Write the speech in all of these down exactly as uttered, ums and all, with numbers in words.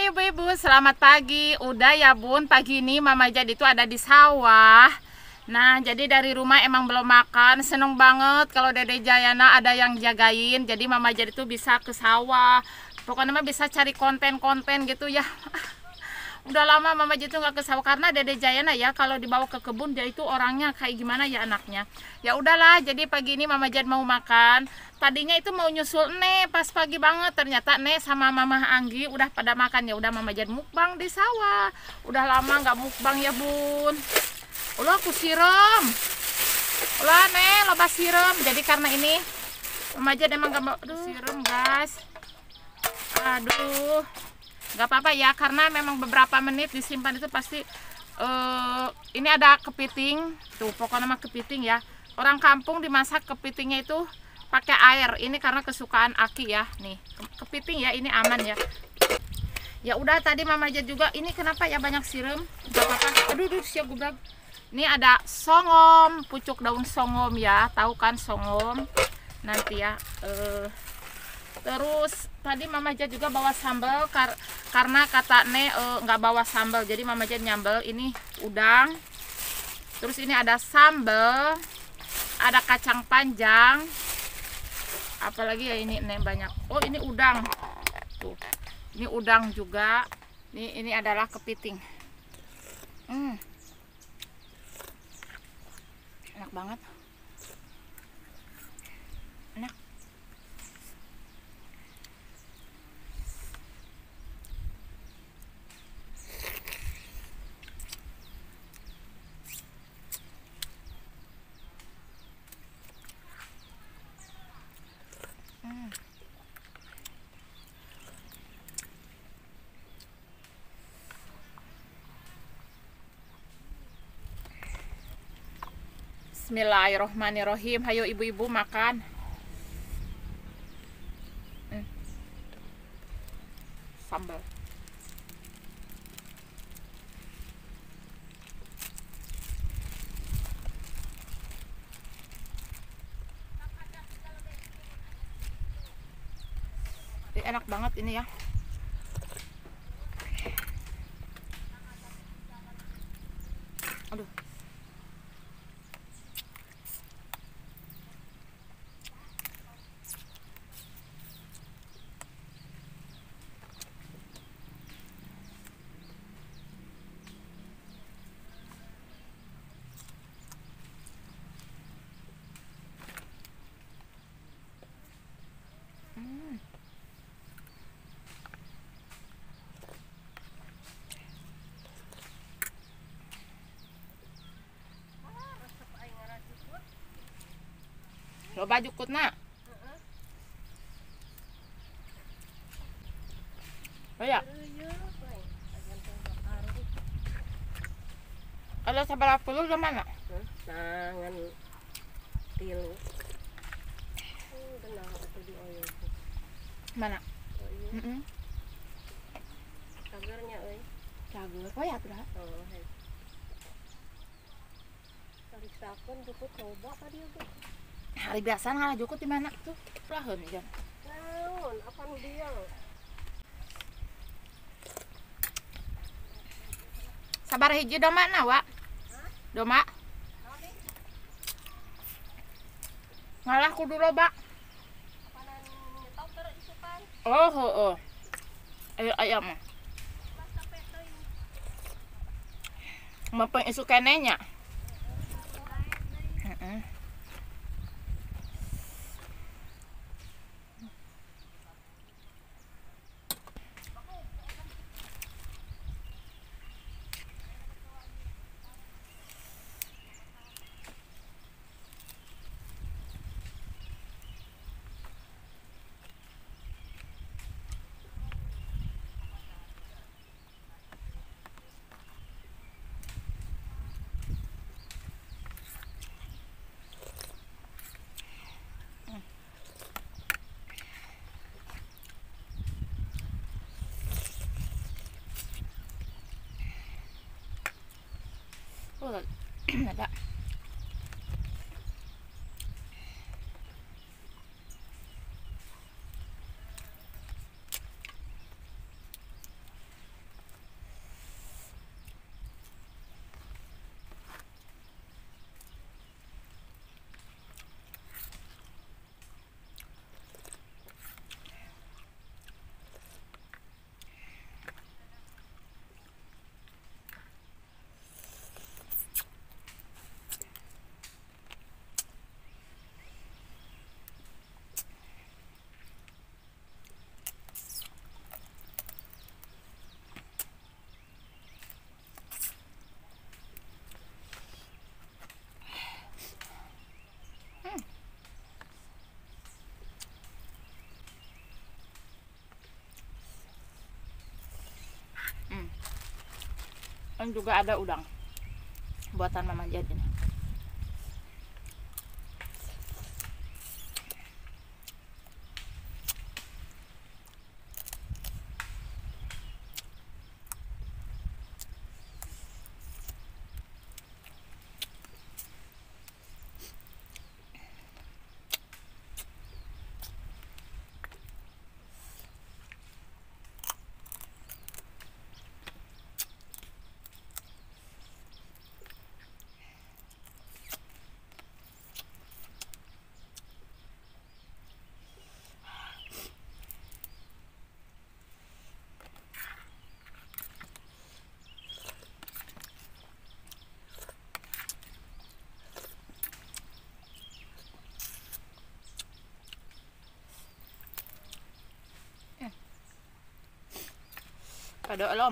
Hai ibu-ibu, selamat pagi. Udah ya bun, pagi ini Mama Jadi tuh ada di sawah. Nah, jadi dari rumah emang belum makan. Seneng banget kalau Dede Jayana ada yang jagain. Jadi Mama Jadi tuh bisa ke sawah. Pokoknya mah bisa cari konten-konten gitu ya. Udah lama Mama Jadi tuh nggak ke sawah karena Dede Jayana ya kalau dibawa ke kebun dia itu orangnya kayak gimana ya anaknya. Ya udahlah, jadi pagi ini Mama Jadi mau makan. Tadinya itu mau nyusul Nek pas pagi banget, ternyata Nek sama Mama Anggi udah pada makan. Ya udah Mama Jadi mukbang di sawah. Udah lama nggak mukbang ya bun. Ulah aku siram. Ulah Nek loba siram. Jadi karena ini Mama Jadi emang gak mau siram guys. Aduh, nggak apa-apa ya karena memang beberapa menit disimpan itu pasti uh, ini ada kepiting tuh, pokoknya mah kepiting ya. Orang kampung dimasak kepitingnya itu pakai air. Ini karena kesukaan Aki ya. Nih kepiting ya, ini aman ya. Ya udah tadi Mama Jadi juga ini kenapa ya banyak siram. Nggak apa-apa. Aduh, aduh siap gubrak. Ini ada songom, pucuk daun songom ya, tahu kan songom nanti ya. Uh, Terus tadi Mama Jadi juga bawa sambal kar karena kata Ne nggak e, bawa sambal, jadi Mama Jadi nyambel ini udang. Terus ini ada sambal, ada kacang panjang, apalagi ya ini Ne banyak. Oh ini udang, tuh ini udang juga. Ini ini adalah kepiting. Hmm. Enak banget. Enak. Hmm. Bismillahirrohmanirrohim. Hayo ibu-ibu makan. Hmm. Sambal. Enak banget ini ya. Aduh. Hmm. Lo baju kut nak. Oh ya. Kalau sabar puluh ke mana? Tangan tilu. Mana? Oh iya. Mm -mm. Cagernya euy. Cager. Oh ya tuh. Oh, he. Tariksakeun jukut loba tadi oge. Hari biasa ngalah jukut di mana tuh? Raheun ya. Naon, apa nu dia? Sabar hiji doma na, Wak. Doma. Ngalah kudu loba. Panan nyetok ter isukan. Oh, oh, oh. Ayo ayam. Mapeng isu kenenya. Heeh. Oh, ada. Kan juga ada udang buatan Mama Jen ini. Pada alam.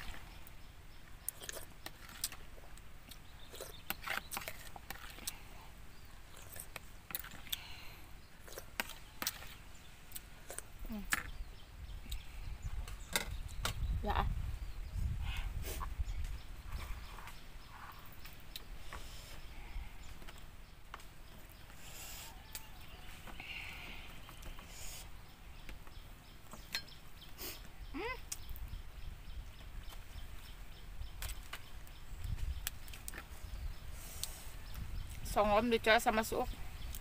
Hmm. Ya. Songom dicoba sama suuk.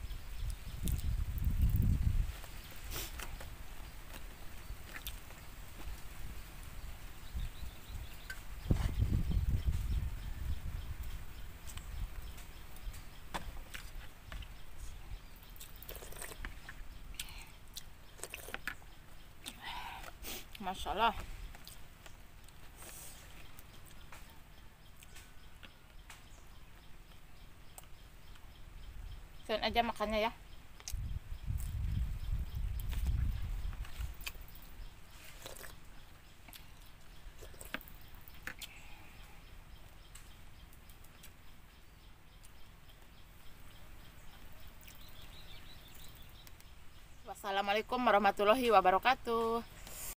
Masya Allah. Sen aja makannya ya. Wassalamualaikum warahmatullahi wabarakatuh.